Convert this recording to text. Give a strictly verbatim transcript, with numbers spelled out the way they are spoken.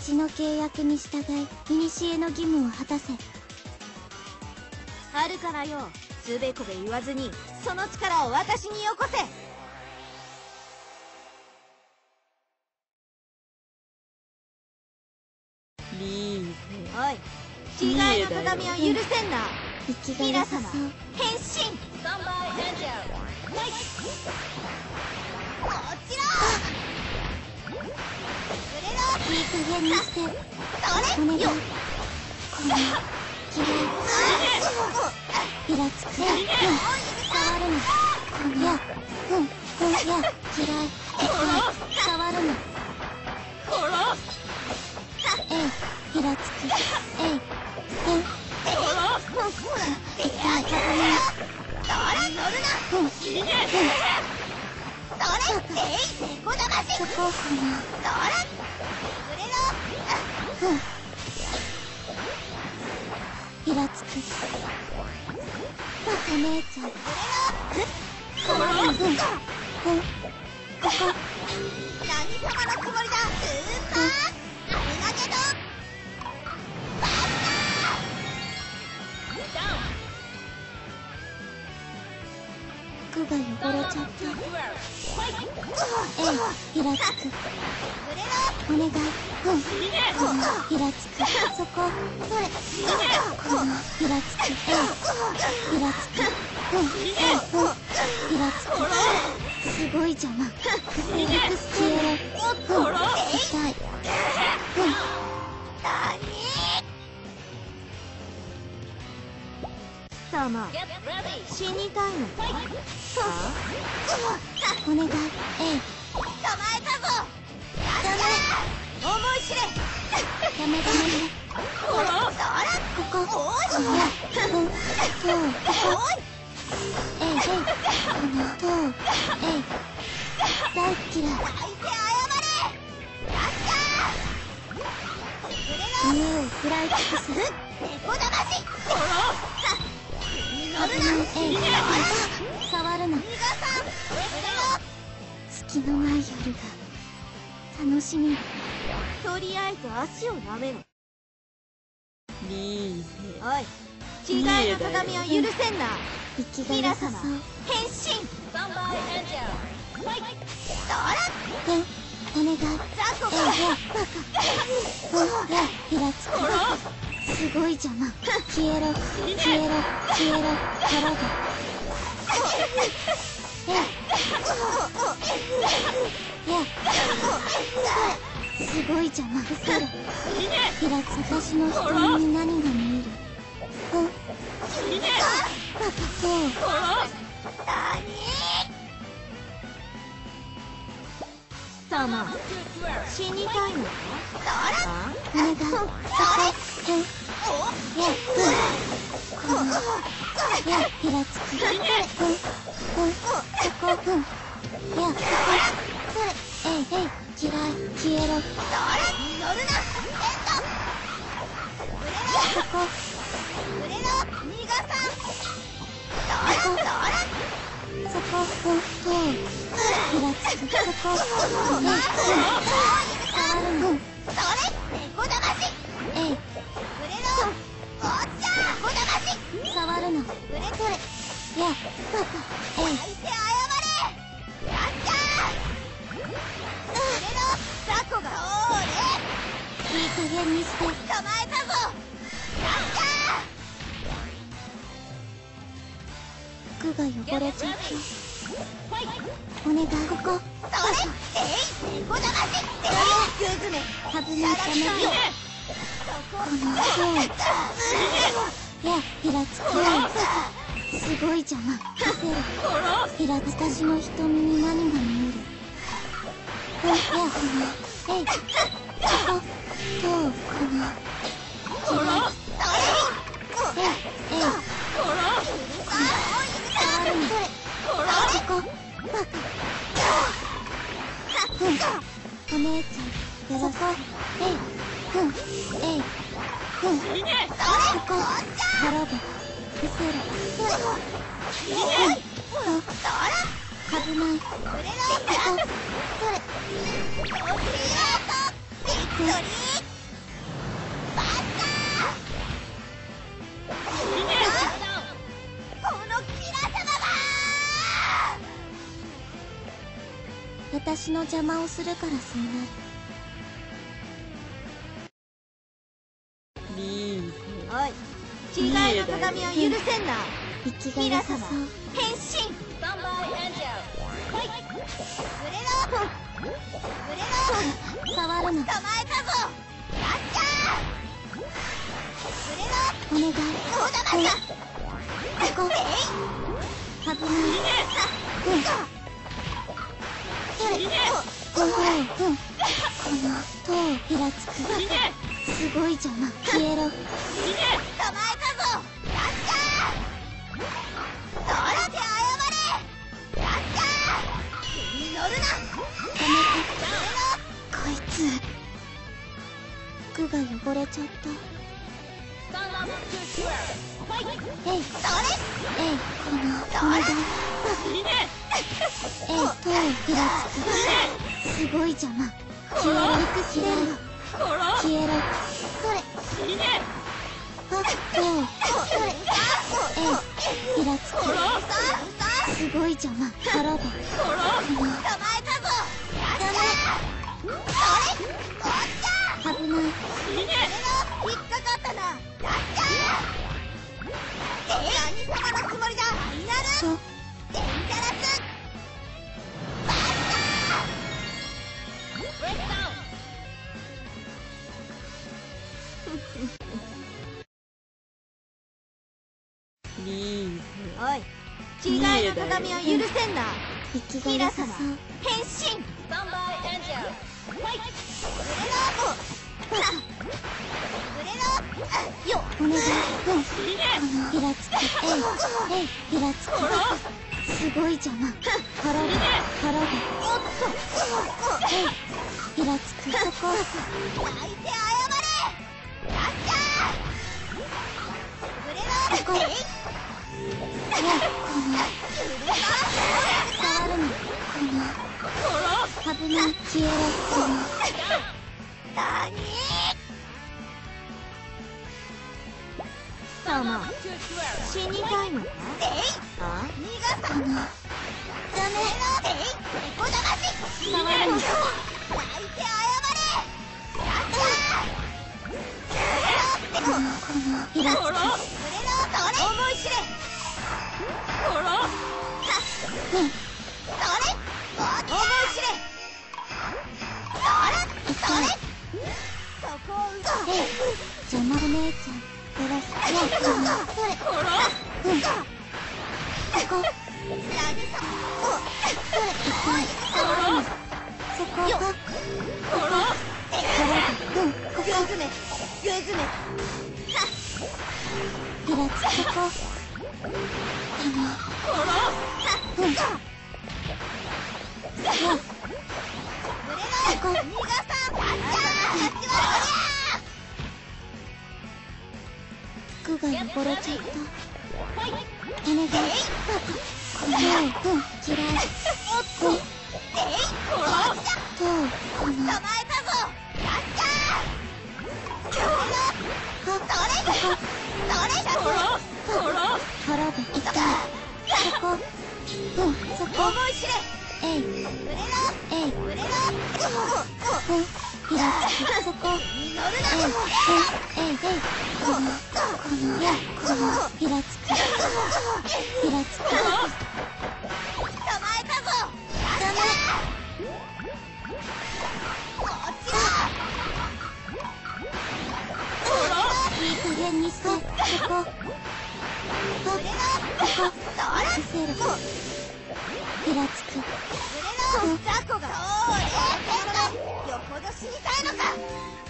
私の契約に従い古の義務を果たせ。 あるからよ、つべこべ言わずにその力を私によこせ。 リーおい、違いの畳を許せんな。 生きが皆様良さそう。 変身。こちらいい加減にして。お願い。この嫌い。イラつく。うん。触るな。このや。うん。うん。や。嫌い。痛い。触るな。えい。イラつく。えい。うん。痛い。危ない。うん。うん。そこかな。うん。イラつく。お姉ちゃん。触るな。うん。うん。ここ。 何様のつもりだ。スーパーアルマゲドンバッ服が汚れちゃった。えい、イラつく。お願い。うん。このイラつく。そこ。それ。このイラつく。えい。イラつく。うん。うん。イラつく。すごい邪魔。エクス消えろ。うん。痛い。うん。 様、死にたいのか。 お願い。えい。 捕まえたぞ。 ダメ。 思い知れ。 ダメダメね。ここ。ここ。うん。とう。ここ。えいえい。このとう。えい。大嫌い。 泣いて謝れ。 家を食らい尽くす。 猫だまし。 危ない。えい。触るな。隙のない夜が楽しみ。 とりあえず足を舐めろ。 リーおい、違いの畳を許せんな。 息が良さそう。 変身。 うん。お願い。 ザコえい。や。バカ。うん。や。イラつく。すごい邪魔。消えろ。消えろ。消えろ。滅べ。えい。や。すごい邪魔。伏せろ。イラつく。私の瞳に何が見える。うん。バカ。そう。 様、死にたいのか。 お願い。そこ。うん。や。うん。この。や。イラつく。うん。うん。そこ。うん。や。そこ。えいえい。嫌い。消えろ。そこ。そこ。うん。とう。イラつく。そこ。えい。うん。触るの。えい。触るの。それ。や。バカ。えい。いい加減にして。服が汚れちゃった。お願い。ここ。バカ。危ないために。このそう。や。イラつく。すごい邪魔。伏せろ。イラつ私の瞳に何が見える。うん。や。この。えい。そこ。とう。この。嫌い。えい。えい。触るの。そこ。バカ。うん。お姉ちゃん。そこ。えい。うん。えい。うん。そこ。滅べ。伏せろ。うん。危ない。そこ。それ。うん。 私の邪魔をするからそうなる。 リーおい、違いの鏡を許せんな。 生きが良さそう。 変身。スタンバイエンジェル。はい。ブレロ。ブレロ。 触るな。 捕まえたぞ。やっちゃー。ブレロ。 お願い。 そうだました。 ここ。危ない。うん。それ。おお、うん。この塔をひらつく。すごい邪魔。消えろ。 捕まえたぞ。やっちゃー。そらで謝れ。やっちゃー。気に乗るな。 やめて。こいつ。服が汚れちゃった。えい。 それ。 えい、この、お願い。えい、塔をひらつく。すごい邪魔。消えろ。消えろ。消えろ。それ。あ、塔。それ。えい、ひらつく。すごい邪魔。滅べ。この。 捕まえたぞ。やっちゃー。それ。おっちゃー。 危ない。 引っかかったな。やっちゃー。何様のつもりだ。ファイナルと。 デンジャラスバスター。ブレイクダウン。 リーおい、違いの鏡を許せんな。 生きが良さそう。 変身。スタンバイエンジェル。ファイト。ブレロー。ブレロー。よっ。 お願い。うん。この、ひらつく。えい。えい、ひらつく。すごい邪魔。滅べ。滅べ。 おっと。 えい。ひらつく。そこ。 泣いて謝れ。やっちゃー。ブレロー。 ここ。ねえ、この。触るな。この。危ない。消えろ。この。 なにー。様、死にたいのか。えい。あ、逃がさ。 この。 ダメ。えい。おだまし。 触るな。 泣いて謝れ。やったー。 この、この。ひらつく。 ブレロー、それ。思い知れ。 うん。 それ。思い知れ。それ。それ。そこを打つ。 えい。邪魔お姉ちゃん。殺す。ねえ、この。それ。うん。そこ。 何様。お。 それ。痛い。触るな。そこ。あ。ここ。滅べ。うん。ここ。 グズメ。グズメ。 ひらつく。そこ。あの。うん。うん。そこ。 逃がさん。あっちゃー。あっちは服が汚れちゃった。お願い。この、うん、嫌い。うん。と、この。 捕まえたぞ。やっちゃー。それ。それ。それ。 滅べ。痛い。そこ。うん、そこ。 思い知れ。 えい。 ブレロえい。 ー。ブレロー。 うん。ひらつく。そこ。 乗るな。 えい。うん。えい。えい。この。この。いや。この。ひらつく。ひらつく。 捕まえたぞ。 ダメ。 こっちだ。 いい加減にして。そこ。あ。 ブレロー。 そこ。 それ。 伏せろ。ひらつく。 ブレロー。雑魚が。そうね。よっぽど死にたいのか。